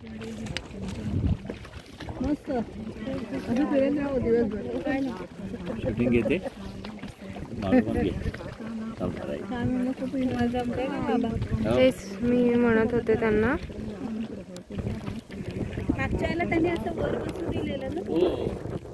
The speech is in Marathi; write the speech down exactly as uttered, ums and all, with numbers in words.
मस्त असं फिरत राहू दिवसभर. काय नाही शूटिंग घेते तेच मी म्हणत होते त्यांना. मागच्या वेळेला त्यांनी असं वर बसून दिलेलं ना.